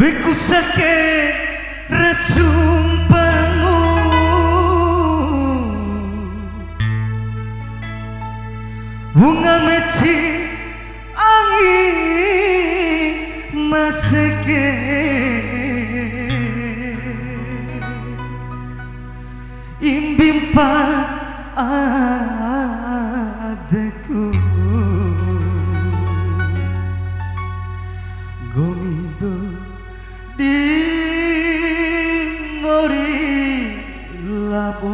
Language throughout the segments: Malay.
Beku sake resumpangu bunga meci angin masake imbimpa adekku gomido di mori labo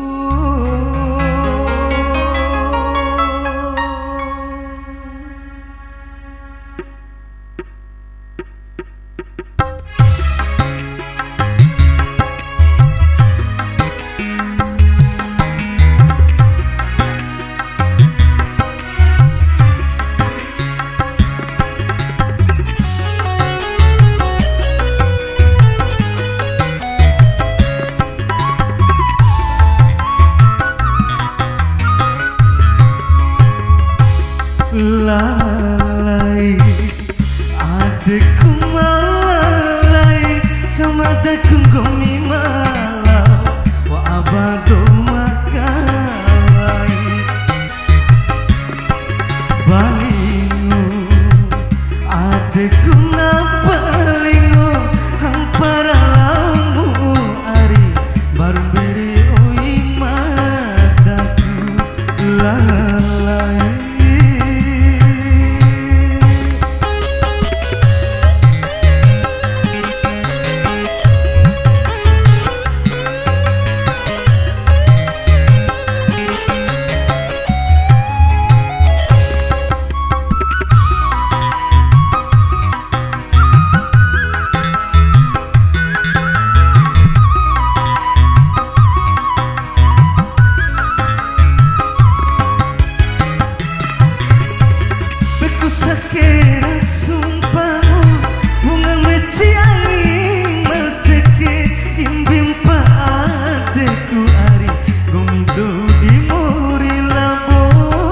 lalai adekku malalai sama adekku gomi malau wa abado makalai balingo adekku napalingo hampara lamu ari baru beri oi mataku lalai sakera sumpamu bunga meci angin masake imbimpa adekku ari gomido di mori labo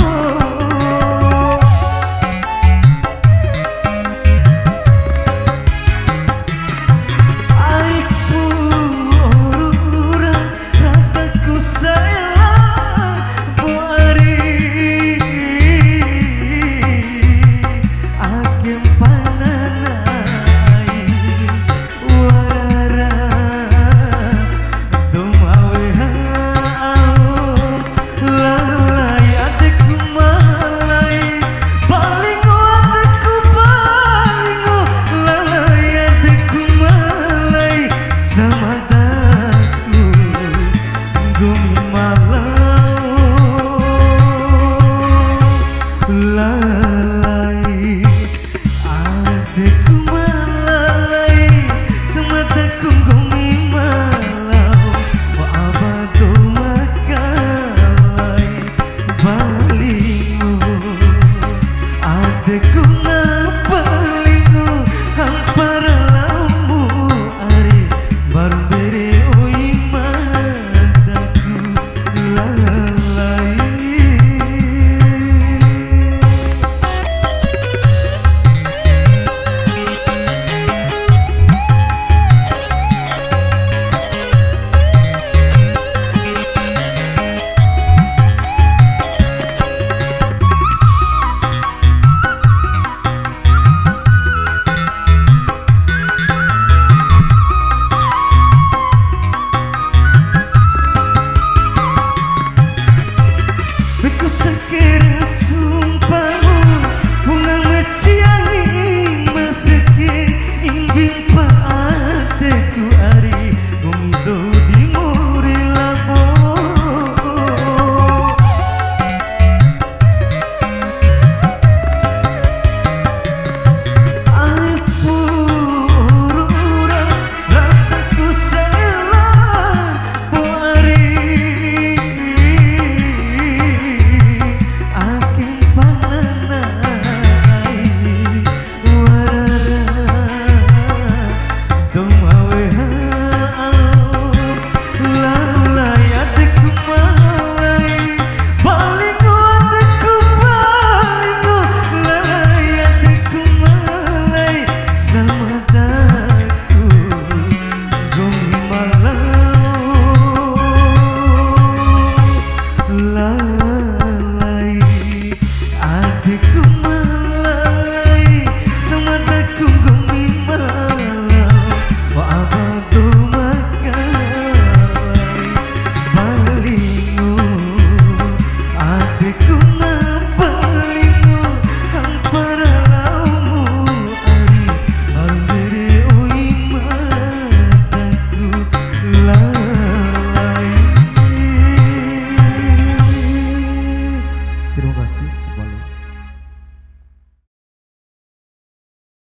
aiku orura rataku sayang buari lalai adekku malalai semataku gomi malau wa abado makalai balingo adekku napalingo hampara lamu ari baru beri oi mataku lalai. Beku sakera